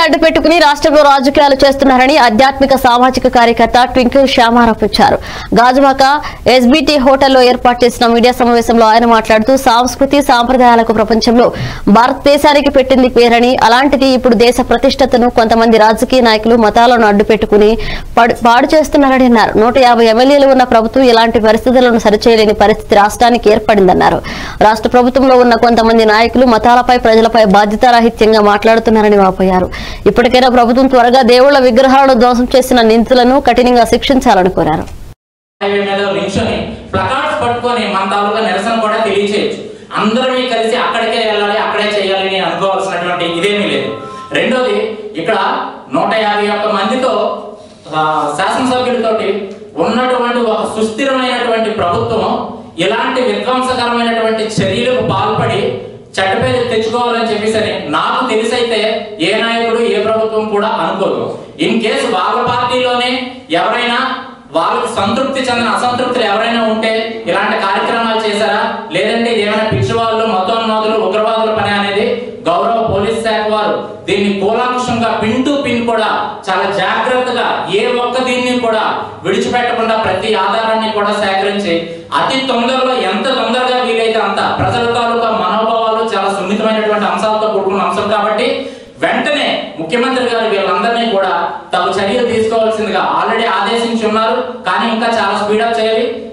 అడ్డు పెట్టుకుని రాష్ట్రంలో రాజకీయాలు చేస్తున్నారని ఆధ్యాత్మిక సామాజిక కార్యకర్త ట్వింకిల్ శ్యామారావు ఇచ్చారు. గాజువాక ఎస్బీటీ హోటల్లో ఏర్పాటు చేసిన మీడియా సమావేశంలో ఆయన మాట్లాడుతూ సంస్కృతి సాంప్రదాయాలకు ప్రపంచంలో భారతదేశానికి పెట్టింది పేరని, అలాంటిది ఇప్పుడు దేశ ప్రతిష్టతను కొంతమంది రాజకీయ నాయకులు మతాలను అడ్డు పెట్టుకుని పాడు చేస్తున్నారని అన్నారు. 150 ఎమ్మెల్యేలు ఉన్న ప్రభుత్వం ఇలాంటి పరిస్థితులను సరిచేయలేని పరిస్థితి రాష్ట్రానికి ఏర్పడిందన్నారు. రాష్ట్ర ప్రభుత్వంలో ఉన్న కొంతమంది నాయకులు మతాలపై ప్రజలపై బాధ్యతారాహిత్యంగా మాట్లాడుతున్నారని వాపోయారు. ఇప్పటికైనా ప్రభుత్వం త్వరగా దేవుళ్ల విగ్రహాలను ధ్వంసం చేసిన నిందితులను కఠినంగా శిక్షించాలని కోరారు. అందరూ కలిసి అక్కడికే వెళ్ళాలి, అక్కడే చేయాలని అనుకోవాల్సినటువంటి ఇదేమీ లేదు. రెండోది, ఇక్కడ 151 మందితో శాసనసభ్యులతోటి ఉన్నటువంటి ఒక సుస్థిరమైనటువంటి ప్రభుత్వం ఇలాంటి విధ్వంసకరమైనటువంటి చర్యలకు పాల్పడి చట్టపేరు తెచ్చుకోవాలని చెప్పేసి నాకు తెలిసైతే ఏ నాయకుడు ఏ ప్రభుత్వం కూడా అనుకోదు. ఇన్ కేసు వాళ్ళ పార్టీలోనే ఎవరైనా వాళ్ళకు సంతృప్తి చెందిన అసంతృప్తులు ఎవరైనా ఉంటే ఇలాంటి కార్యక్రమాలు చేశారా, లేదంటే ఏమైనా పిచ్చివాళ్ళు మతోన్మాదులు ఉగ్రవాదుల పని అనేది గౌరవ పోలీస్ శాఖ వారు దీన్ని కూలంకుషంగా పిన్ టు పిన్ కూడా చాలా జాగ్రత్తగా ఏ ఒక్క దీన్ని కూడా విడిచిపెట్టకుండా ప్రతి ఆధారాన్ని కూడా సేకరించి అతి తొందరలో ఎంత తొందరగా వీలైతే అంత ప్రజల తాలూకా మనోభావాలు చాలా సున్నితమైనటువంటి అంశాలతో కూడుకున్న అంశం కాబట్టి వెంటనే ముఖ్యమంత్రి గారు వీళ్ళందరినీ కూడా తగు చర్యలు తీసుకోవాల్సిందిగా ఆల్రెడీ ఆదేశించి ఉన్నారు. కానీ ఇంకా చాలా స్పీడప్ చేయాలి.